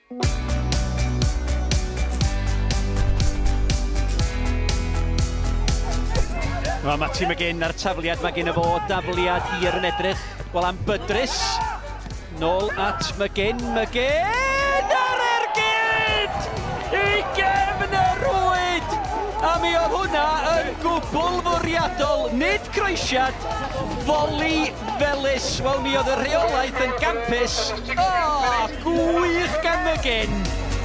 Mae MATTY McGINN ar tafliad, mae gen y fod dafliad hir yn edrych. Wel am bydrus. Nôl at McGINN. McGINN ar ergyd! I gefn y rwyd! A mi oedd hwnna yn gwbl fwriadol. Nid croesiad, foli felys. Wel mi oedd y rheolaeth yn gampus. O, gwych gan McGINN.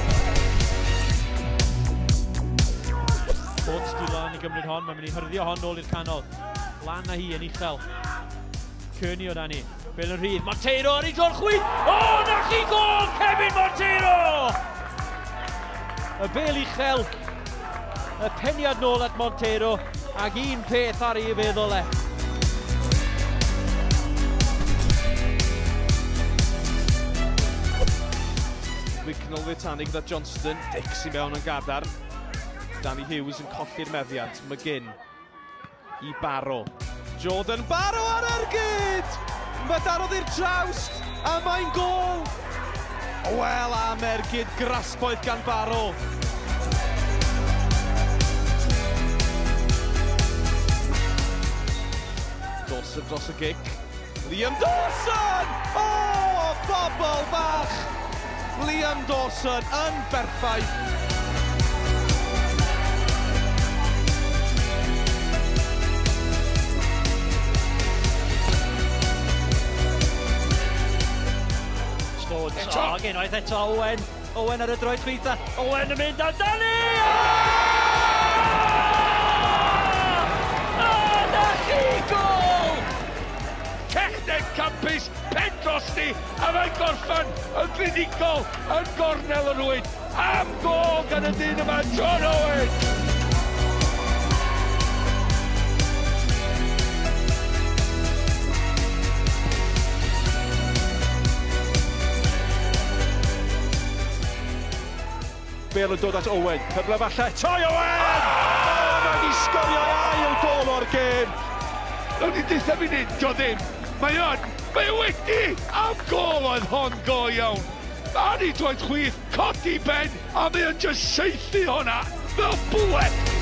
Bod di lan i gymryd hon, mae'n mynd i hyrddio hon nôl i'r canol. Lan na hi yn uchel. Cyrni o Dani. Bêl yn rhydd. MONTEIRO ar ei dron chwyd. O, na chi gol! Kevin MONTEIRO! Y bêl uchel. Y peniad nôl at MONTEIRO. Ac un peth ar ei feddwl e. Wicknell Titanic gyda Johnston. Dix i mewn yn gadarn. Danny Hughes yn colli'r meddiant. McGINN i BARROW. Jordan BARROW ar ergyd! Mae darodd i'r trawst a mae'n gôl! Wel am ergyd grasboeth gan BARROW. Dawson dros y gic. Liam Dawson! O, bobl bach! Liam Dawson yn berffaith. O, genwaith eto Owen. Owen ar y droed chwitha. Owen yn mynd amdani! O, na chi gol! Cechdeg campus, pen drosti, a mae'n gorffan yn glinigol yn gornel y rwyd. Am gol gan y dyn yma, John Owen! Bêl yn dod at Owen, cyfle falle, Toi Owen! O, mae di sgorio ail gol o'r gêm. Ro'n i'n dweud am i nid, ddim. Mae wedi, am gol oedd hon go iawn. A ni dweud chwith, codi ben, a mae o'n just seithi hwnna, fel bwlet.